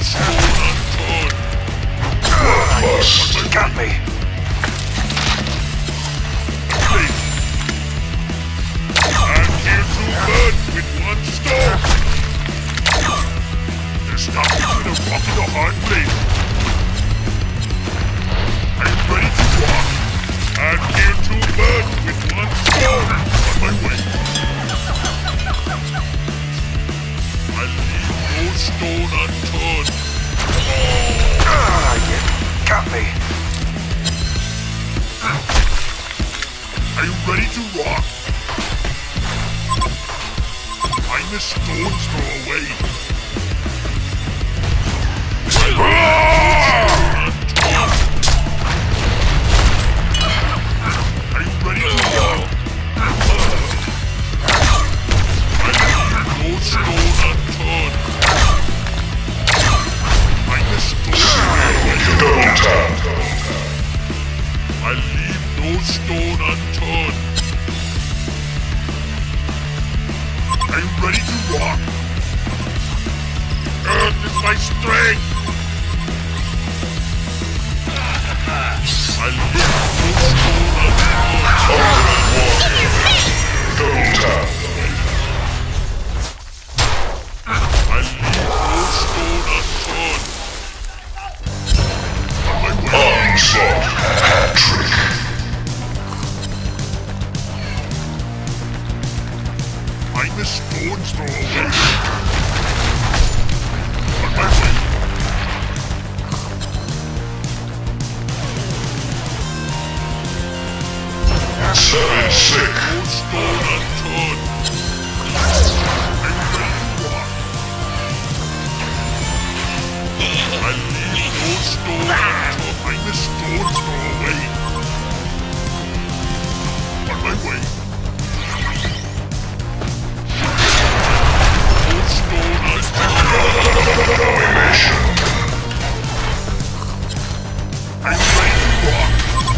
stone unturned. Bloodlust. Got me. Please. I'm here to burn with one stone. There's nothing between a rock and a hard place. Are you ready to rock? I'm here to burn with one stone. On my way. I leave no stone unturned. You got me. Are you ready to rock? Find the stones throw away. Are you ready to rock? I leave no stone unturned. Find the stones throw away. Double tap. I leave no stone unturned. Are you ready to rock? Earth is my strength. I leave no stone unturned. Ultimate warrior. Double tap. I leave no stone unturned. On my way. Onslaught. Hat trick. Find the stones throw away. On my way. Seven sick. No stone unturned. Are you ready to rock? I leave no stone unturned. Find the stones throw away. On my way. No stone unturned. Domination. Are you ready to rock?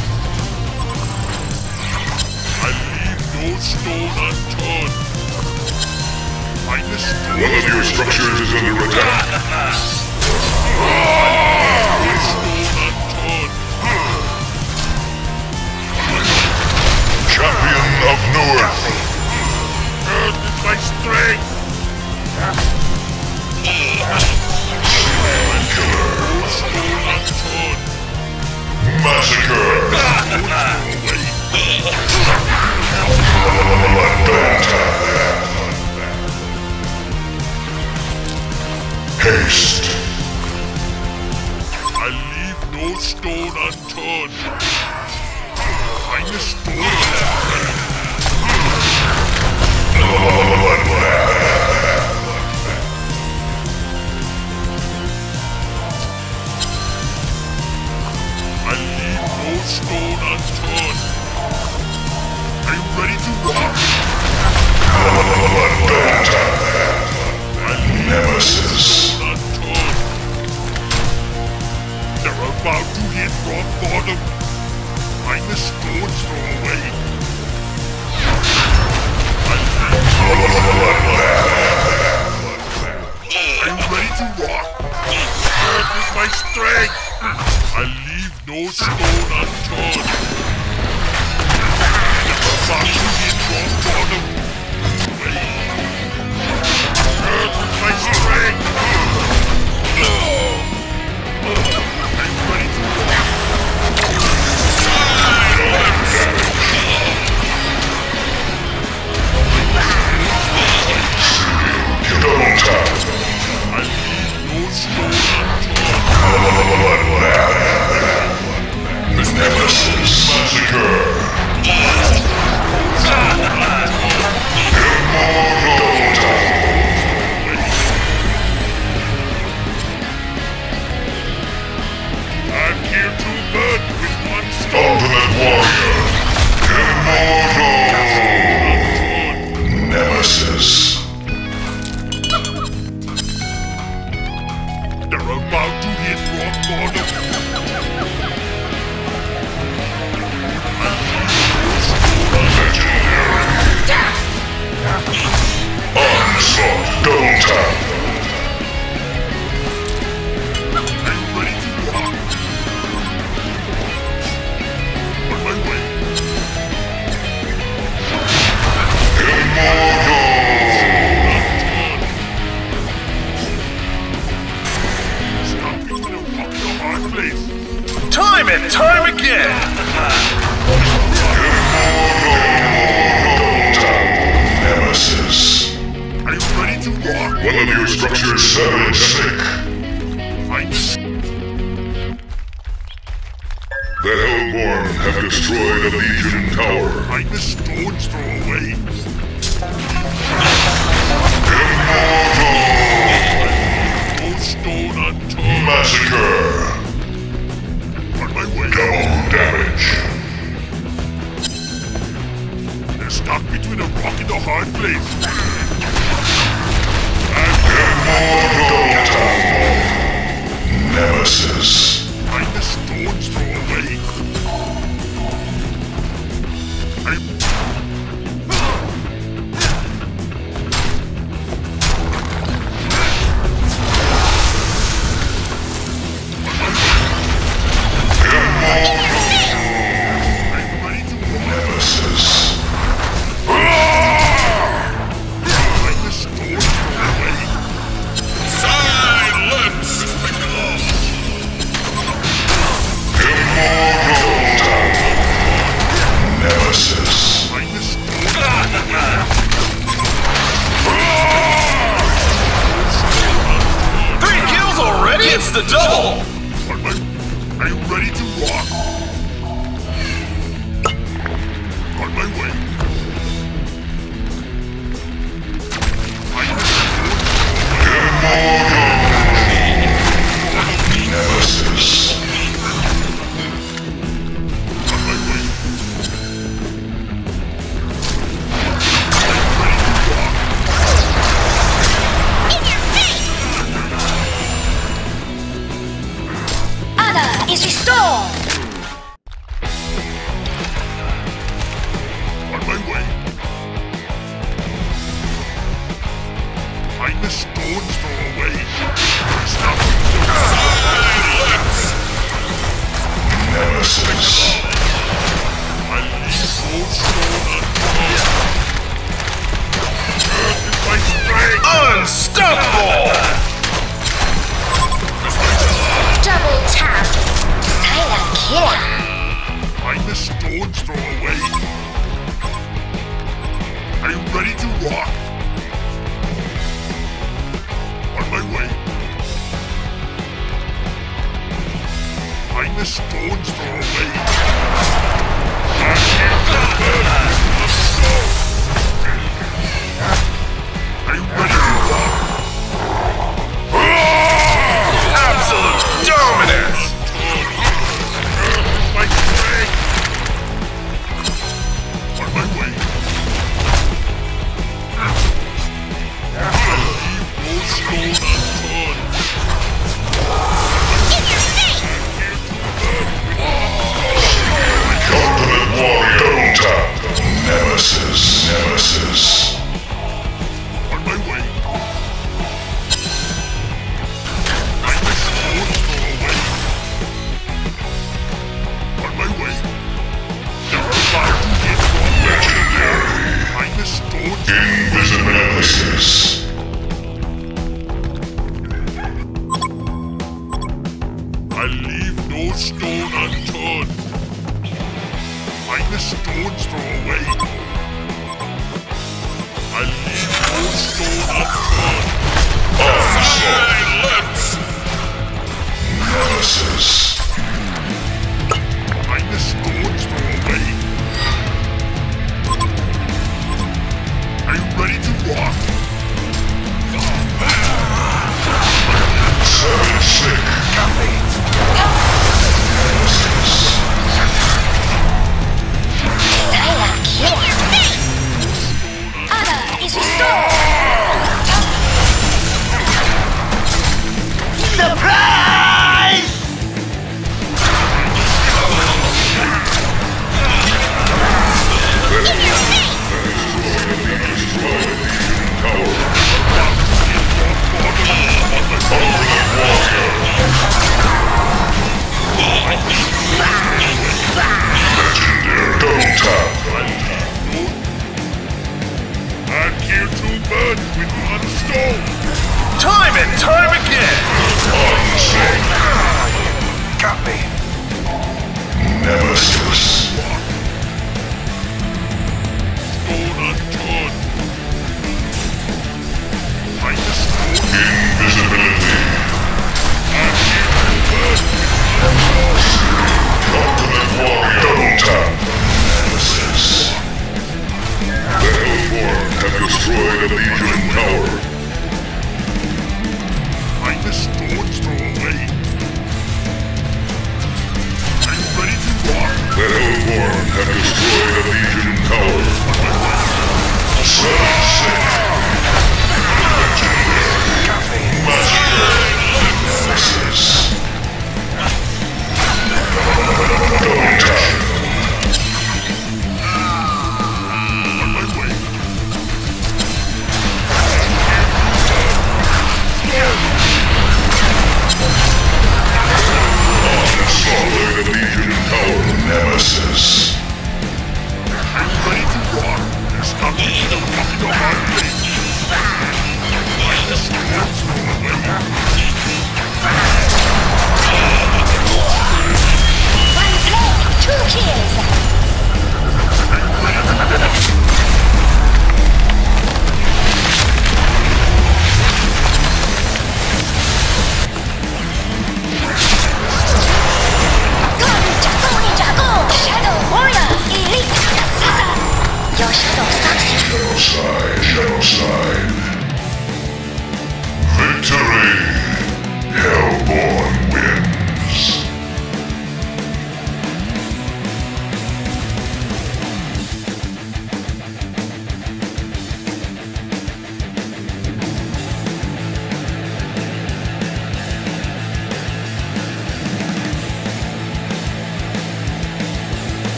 I leave no stone unturned. Find the stones. One of your structures is under attack. No stone unturned. Champion of Newerth. Earth is my strength. Killer. No stone unturned. Massacre. Away. Bloodbath. Haste. I leave no stone unturned. Find the stone unturned. I leave no stone unturned. Are you ready to rock? I leave Nemesis. no stone unturned. They're about to hit rock bottom. Find the stones throw away. I leave no Are you ready to rock? Earth is my strength. I leave no stone unturned. About to hit rock bottom. Wait. Earth is my strength. Are you ready to rock? Double tap. I leave no stone unturned. Nemesis. Massacre. I'm here to burn with one stone. Ultimate warrior. Immortal. Nemesis. They're about to hit rock bottom. Legendary. Onslaught. Double tap. to rock. One of your structures fell sick. The Hellborn have destroyed a Legion tower. I'm a stone's throw away. No stone unturned. Massacre. On my way. Double damage. They're stuck between a rock and a hard place. Immortal Nemesis. I'm a stone's throw away. It's the double! Are you ready to rock? On my way. Nemesis. On my way. Is restored! On my way. I'm a stone's throw away. Stop. Silence! Nemesis. I leave no stone unturned. Earth is my strength. Unstoppable! Double tap! Silent killer! I'm a stone's throw away. Are you ready to rock? On my way. I'm a stone's throw away. I can't do that. Are you ready to rock? Absolute dominance! My strength! On my way. I leave no stone unturned. In your face! Ultimate Warrior. Double tap. Nemesis. Nemesis. On my way. I'm a stone's throw away. On my way. Never allowed to get wrong. Legendary. I'm a stone's Invisible Nemesis. I leave no stone unturned. I'm a stone's throw away. I leave no stone unturned. Silence! Nemesis. I'm a stone's throw away. Are you ready to rock? 7-6. Nemesis. Silent killer! In your face! Honor is restored! Surprise! In your face! Legendary. Double tap. I kill two birds with one stone. Time and time again! Unseen. Got me. Nemesis.